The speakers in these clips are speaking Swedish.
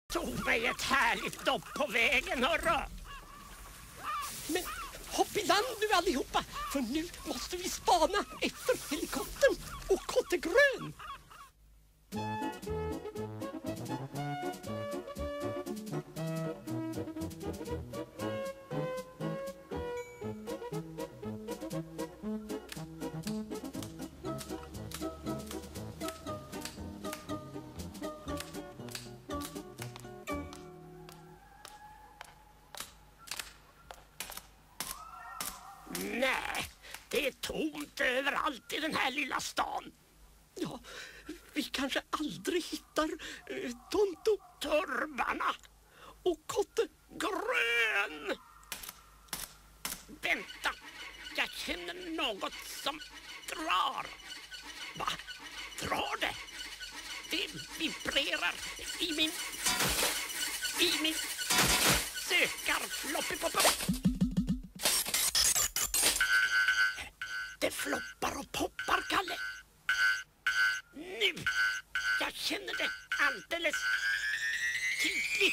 Tog mig ett härligt dopp på vägen, hörru. Men hopp i land nu allihopa, för nu måste vi spana efter helikoptern och Kottegrön. Nej, det är tomt överallt i den här lilla stan. Ja, vi kanske aldrig hittar Tonto, Turbarna och Kottegrön. Vänta, jag känner något som drar. Va? Drar det? Det vibrerar i min sökarfloppipoppa. Det floppar och poppar, Kalle. Nu! Jag känner det alldeles tydligt.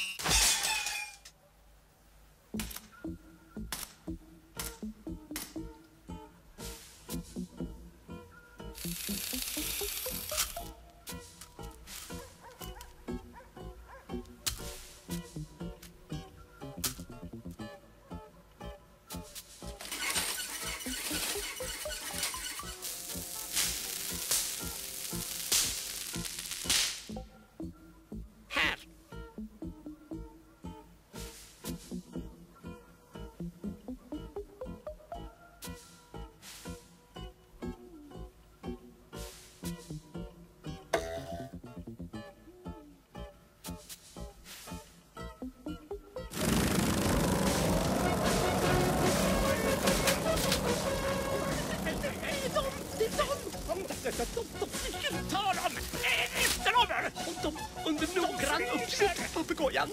Ta dem! Efter dem! Håll dem under noggrann uppsikt, papegojan.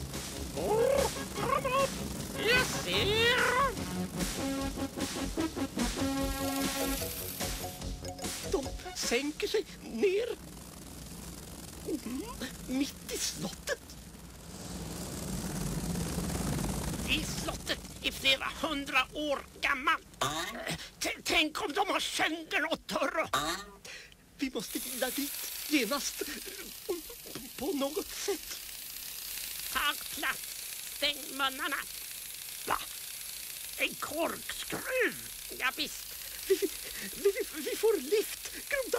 Jag ser! De sänker sig ner mitt i slottet. I slottet är flera 100 år gammalt. Tänk om de har sönder något, hörru. Vi måste glida dit genast på något sätt. Tag plats, stäng munnarna. Va? En korkskruv? Ja, visst. Vi får lift, grodan.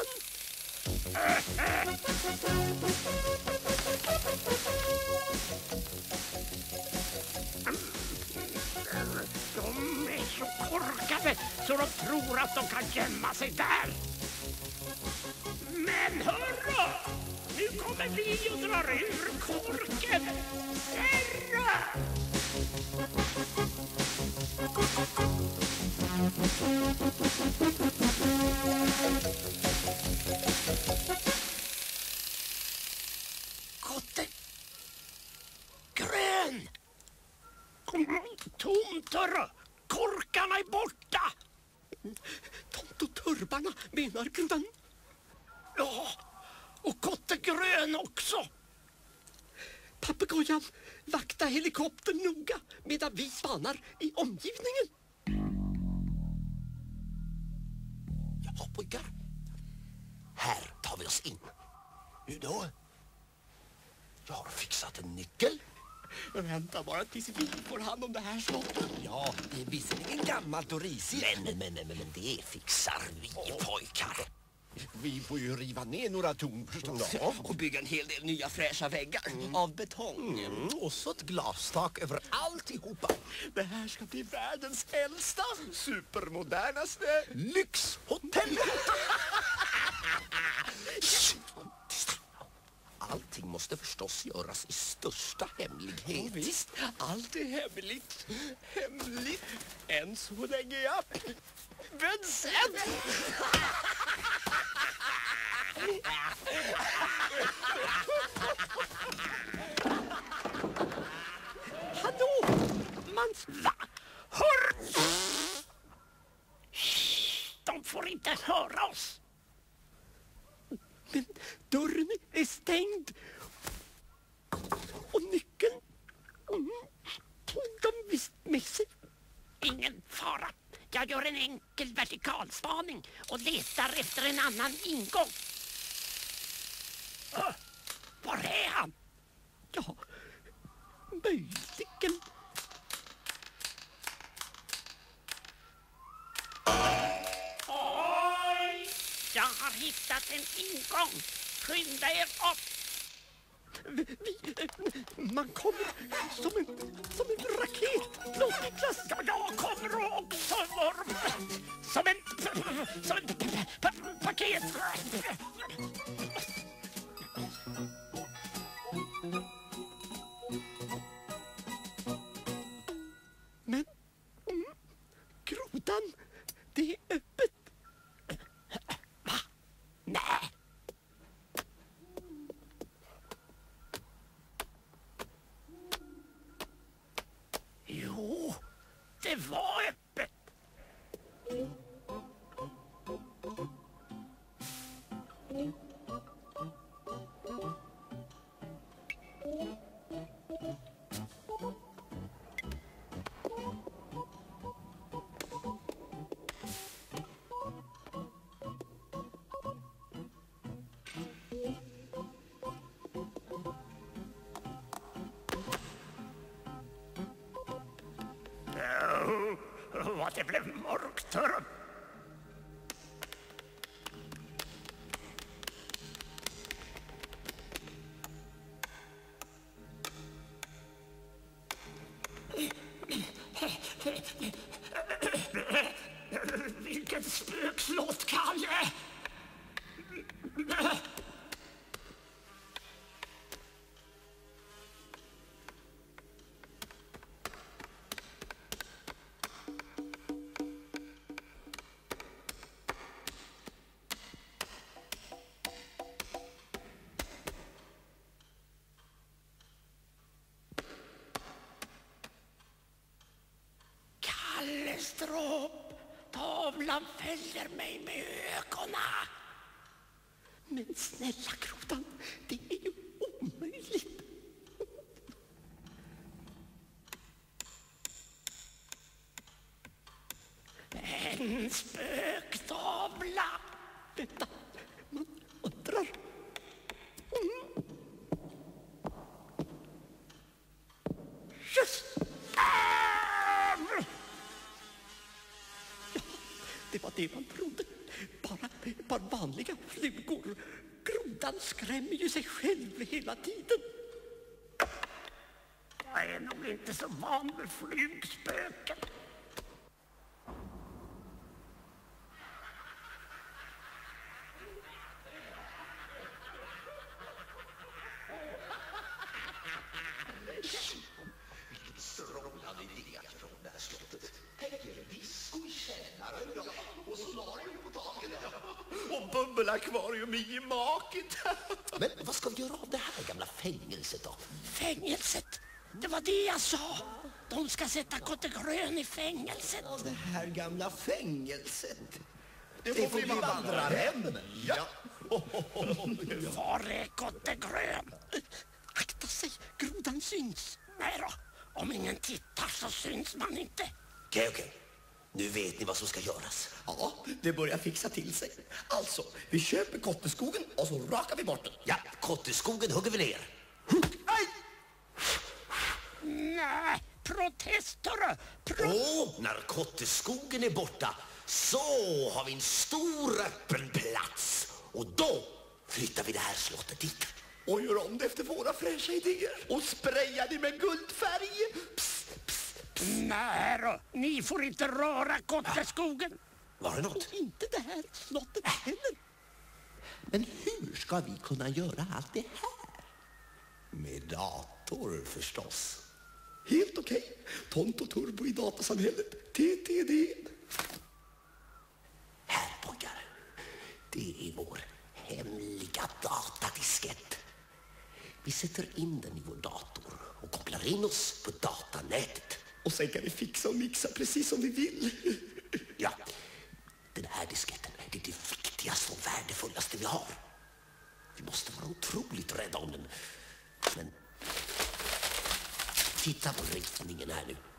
De är så korkade så de tror att de kan gömma sig där. Men hörru! Nu kommer vi och drar ur korken. Serra! Kottegrön! Tomt, hörru! Korkarna är borta! Tonto-turbarna, menar grodan. Ja, och Kottegrön också. Papegojan, vakta helikoptern noga medan vi spanar i omgivningen. Ja, pojkar. Här tar vi oss in. Hur då? Jag har fixat en nyckel. Vänta bara tills vi får hand om det här slottet. Ja, det är visserligen gammalt och risigt. Men det fixar vi, pojkar. Vi får ju riva ner några torn förstås. Ja, och bygga en hel del nya fräscha väggar av betong. Och så ett glastak över alltihopa. Det här ska bli världens äldsta, supermodernaste lyxhotell. Allting måste förstås göras i största hemlighet. Ja, visst, allt är hemligt. Hemligt. Än så länge, ja. Men sen... Hallå! Va? Hör! De får inte höra oss. Men dörren är stängd. gör en enkel vertikalspaning och letar efter en annan ingång. Var är han? Ja, möjligen. Oj! Jag har hittat en ingång. Skynda er upp. Man kommer som en raket. Låt Niklas. Ja, jag kommer också, Mormor. Som en paket. Men grodan, det är öppet. Va? Nej. Jo, det var öppet. Vad det blev mörkt, hörru. Vilken spökslåt, Kalle! Kallestropp, tavlan följer mig med ögonen. Men snälla grodan, det är ju omöjligt. En spöktavla. Vänta, man undrar. Just. Det var det man trodde. Bara vanliga flugor. Grodan skrämmer ju sig själv hela tiden. Jag är nog inte så van med flugspöken. Vilken strålande idé från det här slottet. Tänk er disco i källaren, ja. Och solarium på taket, ja. Och bubbelakvarium i gemaket. Men vad ska vi göra av det här gamla fängelset då? Fängelset. Det var det jag sa. De ska sätta Kotte Grön i fängelset. Ja, det här gamla fängelset. Det får bli vandrarhem. Ja. Var är Kotte Grön? Akta sig, grodan syns. Nej då. Om ingen tittar så syns man inte. Okej. Nu vet ni vad som ska göras. Ja, det börjar fixa till sig. Alltså, vi köper kotteskogen och så rakar vi bort den. Ja, kotteskogen hugger vi ner. Aj! Nej, protester. När kotteskogen är borta så har vi en stor öppen plats. Och då flyttar vi det här slottet dit. Och gör om det efter våra fräscha idéer. Och sprayar det med guldfärg. Nej då. Ni får inte röra Kotteskogen. Var det något? Och inte det här slottet heller. Men hur ska vi kunna göra allt det här? Med dator förstås. Helt okej. Tonto Turbo i datasamhället. TTD. Här pojkar. Det är vår hemliga datadiskett. Vi sätter in den i vår dator och kopplar in oss på datanätet. Och sen kan vi fixa och mixa precis som vi vill. Ja, den här disketten är det viktigaste och värdefullaste vi har. Vi måste vara otroligt rädda om den. Men titta på ritningen här nu.